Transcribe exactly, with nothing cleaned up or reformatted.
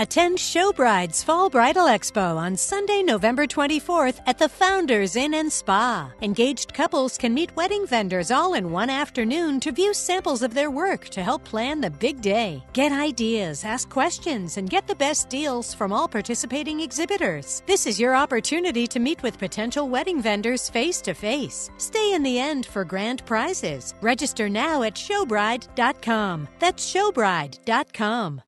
Attend Showbride's Fall Bridal Expo on Sunday, November twenty-fourth at the Founders Inn and Spa. Engaged couples can meet wedding vendors all in one afternoon to view samples of their work to help plan the big day. Get ideas, ask questions, and get the best deals from all participating exhibitors. This is your opportunity to meet with potential wedding vendors face to face. Stay in the end for grand prizes. Register now at showbride dot com. That's showbride dot com.